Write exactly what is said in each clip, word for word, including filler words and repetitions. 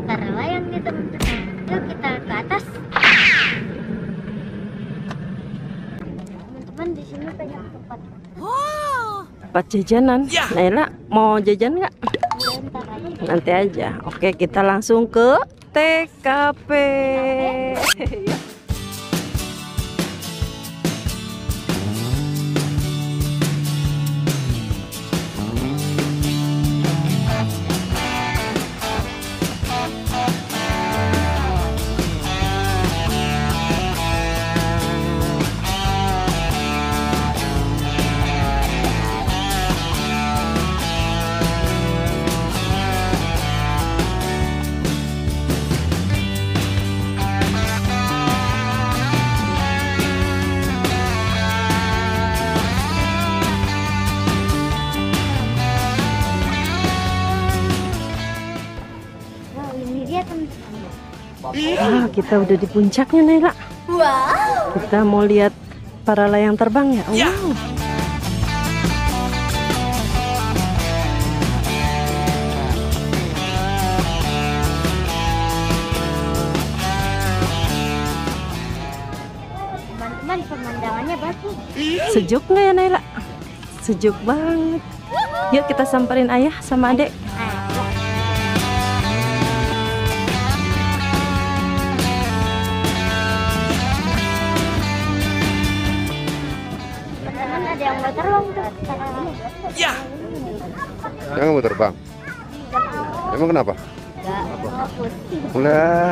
para layang nih teman-teman. Yuk kita ke atas. Teman-teman di sini banyak tempat. Tempat jajanan. Naila mau jajan nggak? Bentar aja. Nanti aja. Oke, kita langsung ke T K P. Wow, ini dia teman-teman. Ah, kita udah di puncaknya, Naila. Wow. Kita mau lihat para layang terbang ya. Wow. Teman-teman, pemandangannya bagus. Sejuk nggak ya, Naila? Sejuk banget. Yuk kita samperin ayah sama adek. Nah, teman-teman ada yang mau terbang tuh. Ya. Jangan mau terbang. Emang kenapa? Enggak, mau pusing. Ulah.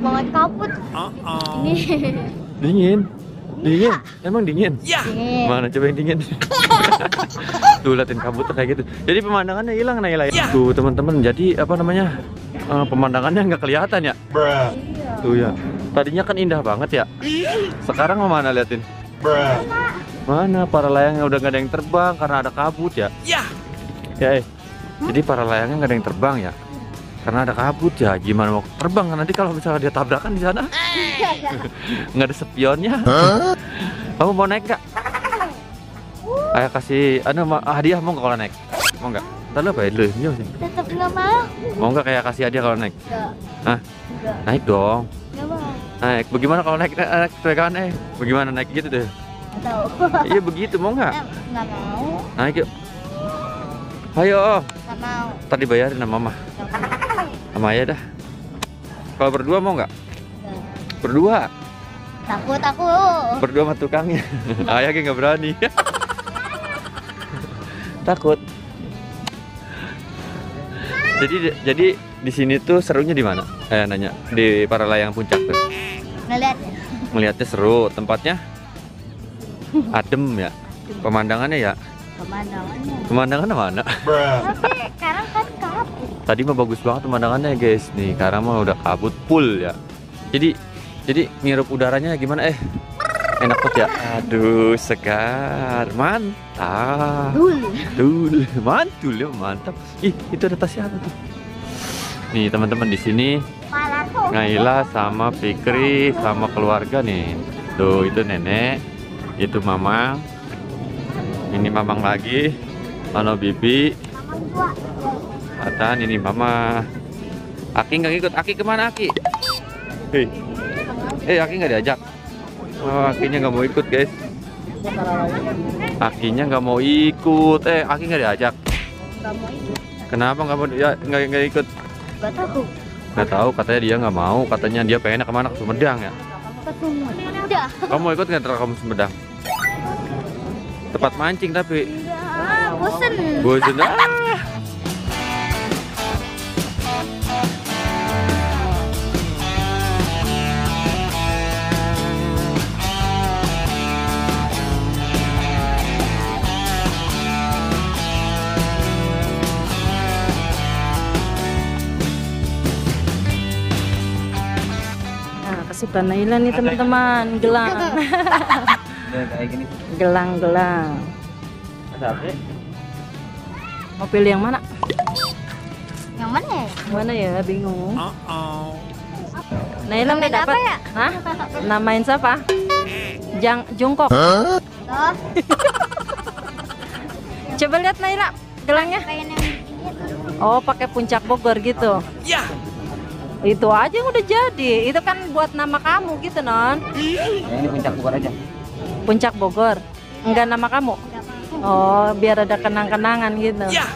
banget kabut. Ini. Dingin. Dingin. Emang dingin? Dingin. Mana coba yang dingin? Tuh liatin kabut kayak gitu. Jadi pemandangannya hilang Naila. Tuh teman-teman, jadi apa namanya? Uh, pemandangannya nggak kelihatan ya? Tuh ya. Tadinya kan indah banget ya. Sekarang mau mana liatin? Mana para layangnya udah nggak ada yang terbang karena ada kabut ya? Ya. Eh. Jadi para layangnya nggak ada yang terbang ya? Karena ada kabut ya. Gimana mau terbang nanti kalau misalnya dia tabrakan di sana? Nggak ada spionnya. Kamu mau naik nggak? Ayah kasih, anu hadiah mau nggak kalau naik? Mau nggak? Tadi apa ya dulu? Tetap nggak mau. Mau nggak kayak kasih hadiah kalau naik? Enggak. Hah? Enggak. Naik dong. Nggak mau. Naik. Bagaimana kalau naik naik pegangan eh? Bagaimana naik gitu deh? Nggak tahu. Iya begitu mau nggak? Eh, Nggak mau. Naik yuk. Ayo. Nggak mau. Tadi bayarin sama mama. Nggak mau. Sama ayah dah. Kalau berdua mau nggak? Nggak. Berdua. Takut aku. Berdua sama tukangnya. Ayah kayak nggak berani. Takut. Jadi jadi di sini tuh serunya di mana? Eh nanya di para layang puncak tuh. Ngeliat ya. Melihatnya seru, tempatnya adem ya. Pemandangannya ya. Pemandangannya. Pemandangannya mana? Tapi sekarang kan kabut. Tadi mah bagus banget pemandangannya guys. Nih, sekarang mah udah kabut full ya. Jadi jadi ngirup udaranya gimana eh? Enak banget ya. Aduh, segar. Mantap. Dul. Dul, mantul ya, mantap. Ih, itu ada tas siapa tuh? Nih, teman-teman di sini Palaku. Naila sama Fikri sama keluarga nih. Tuh, itu nenek, itu mamang. Ini mamang lagi. Mana bibi? Atan, ini mama. Aki nggak ikut. Aki kemana Aki? Hei, eh Aki nggak diajak. Oh, Akinya nggak mau ikut guys. Akinya nggak mau ikut. Eh, Aki nggak diajak. Nggak mau ikut. Kenapa nggak mau? Ya, nggak nggak ikut. Nggak tahu. Nggak tahu. Katanya dia nggak mau. Katanya dia pengen kemana? Ke Sumedang ya. Ketemu. Udah. Kamu mau ikut nggak ntar kamu Sumedang? Tempat mancing tapi. Ah, bosen. Bosan ah. Kesukaan Naila nih teman-teman, gelang. Kayak gini. Gelang-gelang. Mau pilih yang mana? Yang mana ya? Mana ya? Bingung. Uh-oh. Naila udah Namain dapat. apa ya? Hah? Namain siapa? Jang Jungkook. Oh, Coba lihat Naila gelangnya. pengen yang begini tuh. Oh, pakai puncak Bogor gitu. Ya. Itu aja yang udah jadi. Itu kan buat nama kamu gitu, Non. Ini puncak Bogor aja. Puncak Bogor. Enggak nama kamu. Oh, biar ada kenang-kenangan gitu. Ya.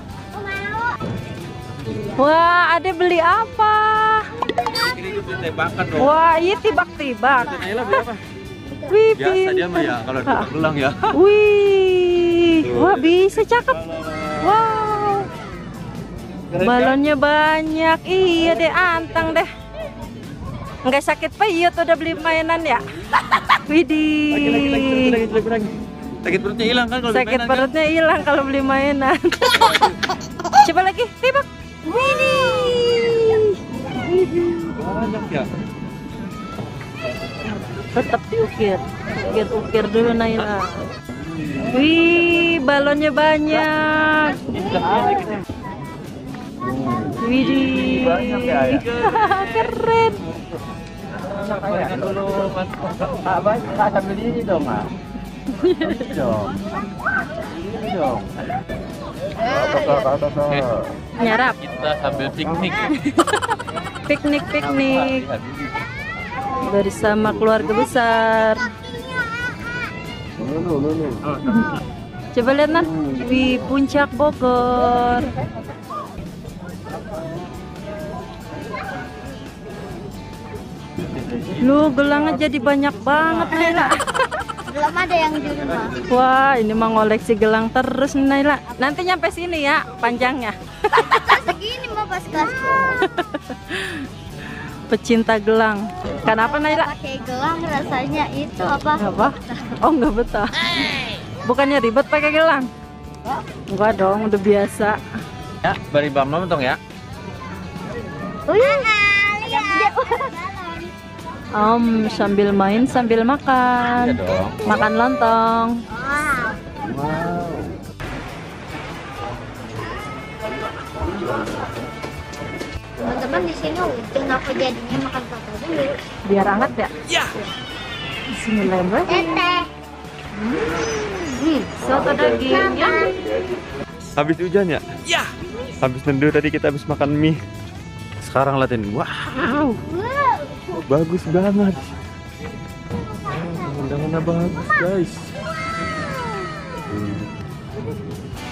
Wah, Ade beli apa? Ini tuh tembakan dong. Wah, iya tibak-tibak. Naila beli apa? Wih, Biasa pin- dia mah ya kalau di gelang ya. Wih, wah bisa cakep. Wow, balonnya banyak. Iya deh, anteng deh. Nggak sakit payut udah beli mainan ya. Widih. Lagi lagi lagi lagi lagi lagi. Sakit perutnya hilang kan kalau beli Sakit mainan, kan? perutnya hilang kalau beli mainan. Coba lagi, tibak. Widih. Banyak ya. Tetap diukir, ukir-ukir dulu Naila. Wih, balonnya banyak. Widih, Banyak ya, ya? keren. Dulu Abah sambil ini dong, ah. Ini dong. Ini dong. Nyarap, Kita sambil piknik. piknik piknik bersama keluarga besar. Coba lihat Nan, di puncak Bogor. Lu gelangnya jadi banyak banget Naila. Belum ada yang di rumah. Wah, ini mah ngoleksi gelang terus nih Naila. Nanti nyampe sini ya panjangnya. Pas segini mau pas kelas. pecinta gelang. Kenapa Naila? Pakai gelang rasanya itu apa? Apa? Oh nggak betah. Bukannya ribet pakai gelang? Enggak dong, udah biasa. Ya, bari bam tong ya. Wih, lihat. Om sambil main sambil makan. Iya dong. Makan lontong. Wow. Teman-teman di sini kenapa jadinya makan soto dulu? Biar hangat ya? Ya. Bismillah. Teteh. Hmm, soto daging ya. Habis hujan ya? Ya. Habis nendu tadi kita habis makan mie. Sekarang latihan. Wow. Bagus banget. Pemandangannya bagus, guys.